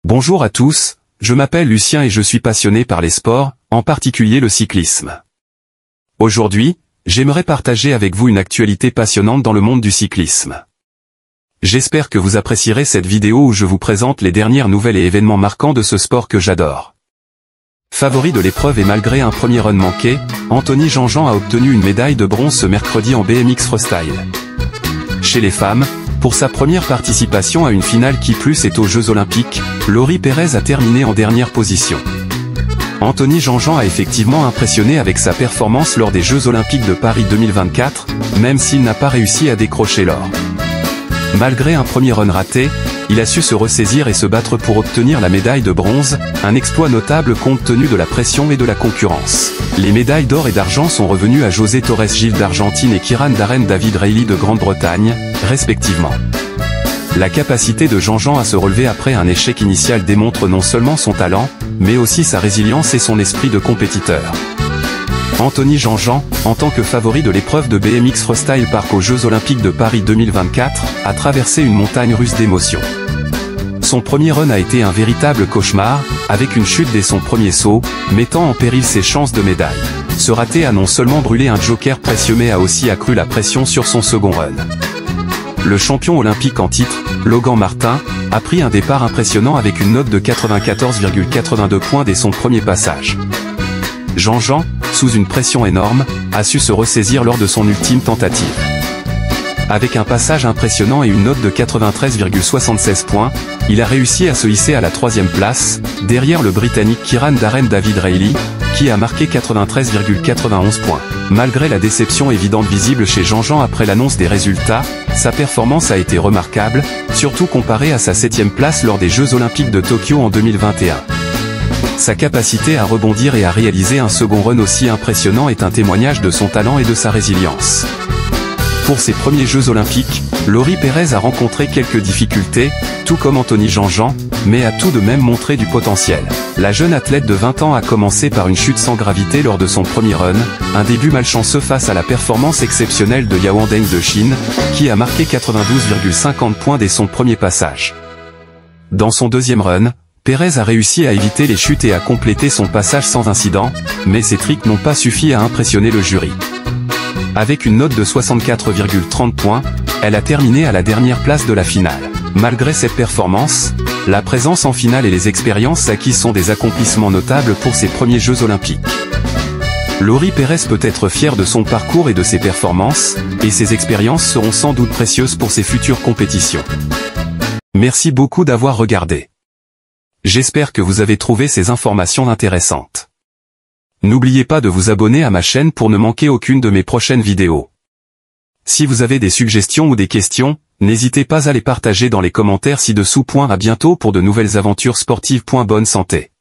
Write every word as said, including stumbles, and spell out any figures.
Bonjour à tous, je m'appelle Lucien et je suis passionné par les sports, en particulier le cyclisme. Aujourd'hui, j'aimerais partager avec vous une actualité passionnante dans le monde du cyclisme. J'espère que vous apprécierez cette vidéo où je vous présente les dernières nouvelles et événements marquants de ce sport que j'adore. Favori de l'épreuve et malgré un premier run manqué, Anthony Jean-Jean a obtenu une médaille de bronze ce mercredi en B M X Freestyle. Chez les femmes, pour sa première participation à une finale qui plus est aux Jeux Olympiques, Laurie Pérez a terminé en dernière position. Anthony Jean-Jean a effectivement impressionné avec sa performance lors des Jeux Olympiques de Paris deux mille vingt-quatre, même s'il n'a pas réussi à décrocher l'or. Malgré un premier run raté, il a su se ressaisir et se battre pour obtenir la médaille de bronze, un exploit notable compte tenu de la pression et de la concurrence. Les médailles d'or et d'argent sont revenues à José Torres Gil d'Argentine et Kieran Darren David Reilly de Grande-Bretagne, respectivement. La capacité de Jean-Jean à se relever après un échec initial démontre non seulement son talent, mais aussi sa résilience et son esprit de compétiteur. Anthony Jean-Jean, en tant que favori de l'épreuve de B M X Freestyle Park aux Jeux Olympiques de Paris deux mille vingt-quatre, a traversé une montagne russe d'émotions. Son premier run a été un véritable cauchemar, avec une chute dès son premier saut, mettant en péril ses chances de médaille. Ce raté a non seulement brûlé un joker précieux mais a aussi accru la pression sur son second run. Le champion olympique en titre, Logan Martin, a pris un départ impressionnant avec une note de quatre-vingt-quatorze virgule quatre-vingt-deux points dès son premier passage. Jean-Jean, sous une pression énorme, a su se ressaisir lors de son ultime tentative. Avec un passage impressionnant et une note de quatre-vingt-treize virgule soixante-seize points, il a réussi à se hisser à la troisième place, derrière le Britannique Kieran Darren David Reilly, qui a marqué quatre-vingt-treize virgule quatre-vingt-onze points. Malgré la déception évidente visible chez Jean-Jean après l'annonce des résultats, sa performance a été remarquable, surtout comparée à sa septième place lors des Jeux Olympiques de Tokyo en deux mille vingt et un. Sa capacité à rebondir et à réaliser un second run aussi impressionnant est un témoignage de son talent et de sa résilience. Pour ses premiers Jeux Olympiques, Laurie Pérez a rencontré quelques difficultés, tout comme Anthony Jean-Jean, mais a tout de même montré du potentiel. La jeune athlète de vingt ans a commencé par une chute sans gravité lors de son premier run, un début malchanceux face à la performance exceptionnelle de Yao Deng de Chine, qui a marqué quatre-vingt-douze virgule cinquante points dès son premier passage. Dans son deuxième run, Pérez a réussi à éviter les chutes et à compléter son passage sans incident, mais ces tricks n'ont pas suffi à impressionner le jury. Avec une note de soixante-quatre virgule trente points, elle a terminé à la dernière place de la finale. Malgré cette performance, la présence en finale et les expériences acquises sont des accomplissements notables pour ses premiers Jeux Olympiques. Laurie Pérez peut être fière de son parcours et de ses performances, et ses expériences seront sans doute précieuses pour ses futures compétitions. Merci beaucoup d'avoir regardé. J'espère que vous avez trouvé ces informations intéressantes. N'oubliez pas de vous abonner à ma chaîne pour ne manquer aucune de mes prochaines vidéos. Si vous avez des suggestions ou des questions, n'hésitez pas à les partager dans les commentaires ci-dessous. À bientôt pour de nouvelles aventures sportives. Bonne santé.